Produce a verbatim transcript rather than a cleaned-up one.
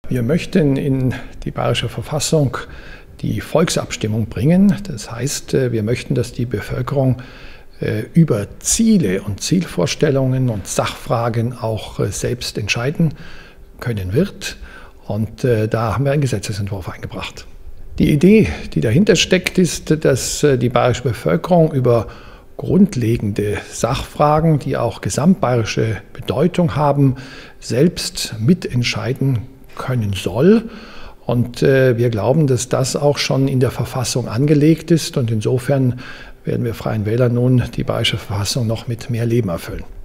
Wir möchten in die Bayerische Verfassung die Volksabstimmung bringen. Das heißt, wir möchten, dass die Bevölkerung über Ziele und Zielvorstellungen und Sachfragen auch selbst entscheiden können wird. Und da haben wir einen Gesetzesentwurf eingebracht. Die Idee, die dahinter steckt, ist, dass die bayerische Bevölkerung über grundlegende Sachfragen, die auch gesamtbayerische Bedeutung haben, selbst mitentscheiden können soll. Und äh, wir glauben, dass das auch schon in der Verfassung angelegt ist. Und insofern werden wir Freien Wähler nun die Bayerische Verfassung noch mit mehr Leben erfüllen.